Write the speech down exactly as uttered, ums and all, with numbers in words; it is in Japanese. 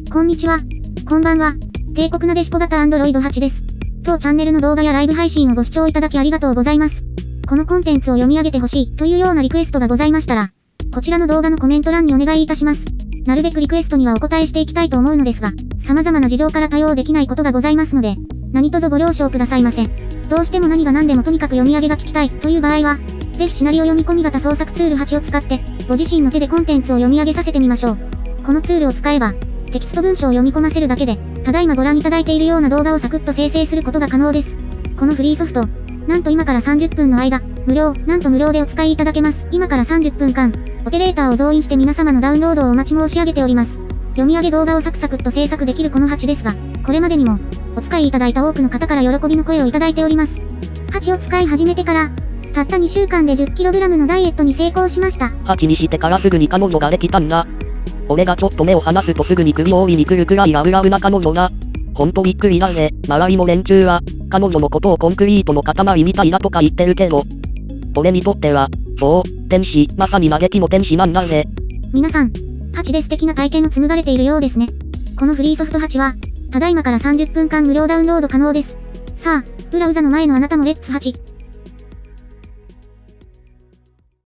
こんにちは。こんばんは。帝国なでしこ型 アンドロイドはち です。当チャンネルの動画やライブ配信をご視聴いただきありがとうございます。このコンテンツを読み上げてほしいというようなリクエストがございましたら、こちらの動画のコメント欄にお願いいたします。なるべくリクエストにはお答えしていきたいと思うのですが、様々な事情から対応できないことがございますので、何卒ご了承くださいませ。どうしても何が何でもとにかく読み上げが聞きたいという場合は、ぜひシナリオ読み込み型創作ツールはちを使って、ご自身の手でコンテンツを読み上げさせてみましょう。このツールを使えば、テキスト文章を読み込ませるだけで、ただいまご覧いただいているような動画をサクッと生成することが可能です。このフリーソフト、なんと今からさんじゅっぷんの間、無料、なんと無料でお使いいただけます。今からさんじゅっぷんかん、オペレーターを増員して皆様のダウンロードをお待ち申し上げております。読み上げ動画をサクサクっと制作できるこのはちですが、これまでにも、お使いいただいた多くの方から喜びの声をいただいております。はちを使い始めてから、たったにしゅうかんで じゅっキログラム のダイエットに成功しました。 はちにしてからすぐに彼女ができたんだ。俺がちょっと目を離すとすぐに首を折りに来るくらいラブラブな彼女だ。ほんとびっくりだね。周りの連中は、彼女のことをコンクリートの塊みたいだとか言ってるけど、俺にとっては、そう、天使、まさに嘆きの天使なんだぜ。 皆さん、はちで素敵な体験を紡がれているようですね。このフリーソフトはちは、ただいまからさんじゅっぷんかん無料ダウンロード可能です。さあ、ブラウザの前のあなたもレッツはち。